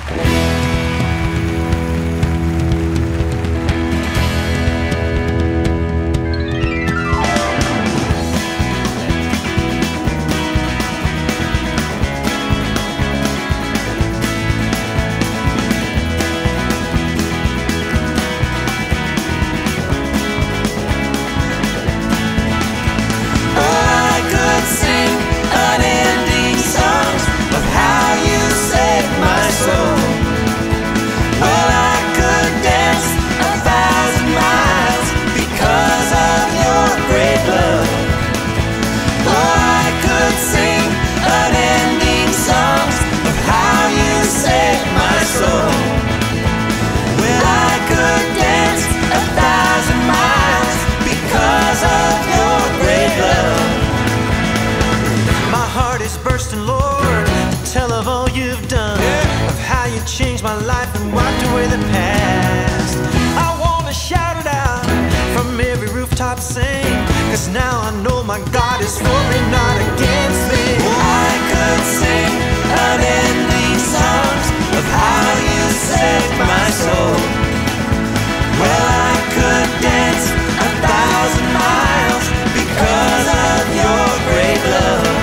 Bursting, Lord, to tell of all you've done, of how you changed my life and wiped away the past. I want to shout it out from every rooftop, sing, 'cause now I know my God is for me, not against me. Oh, I could sing unending songs of how you saved my soul. Well, I could dance 1,000 miles because of your great love.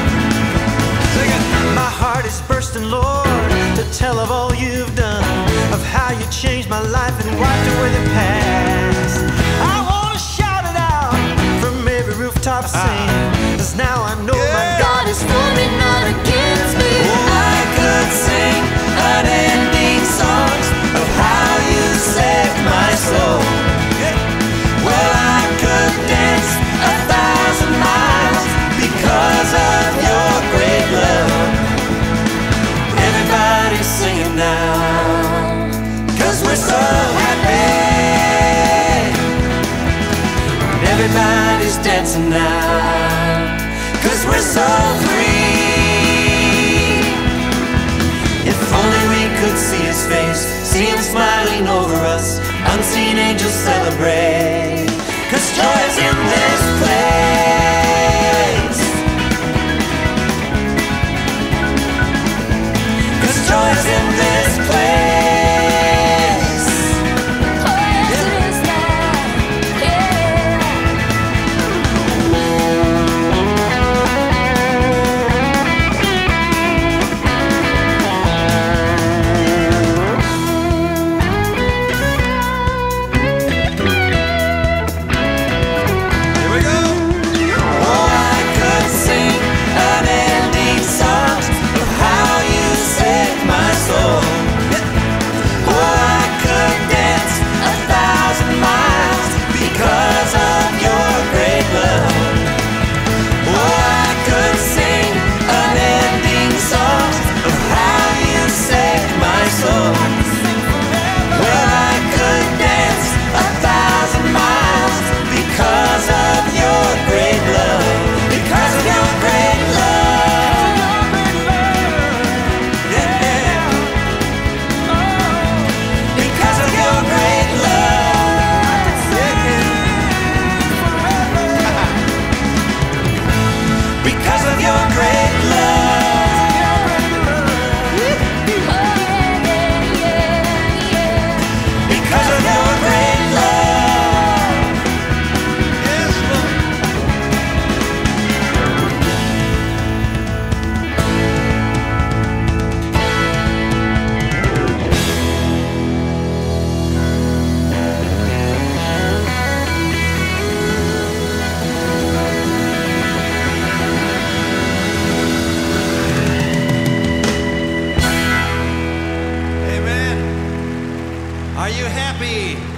My heart is bursting, Lord, to tell of all you've done, of how you changed my life and wiped away the past. I want to shout it out from every rooftop, sing, 'cause now I know my God is for me, not against me. Oh, I could sing unending songs of how you saved my soul. Well, I could dance 1,000 miles because of your great love. Everybody's singing now, 'cause we're so happy. Everybody's dancing now, 'cause we're so free. If only we could see his face, see him smiling over us, unseen angels celebrate, 'cause joy's in this place. 'Cause joy's in this place. Are you happy?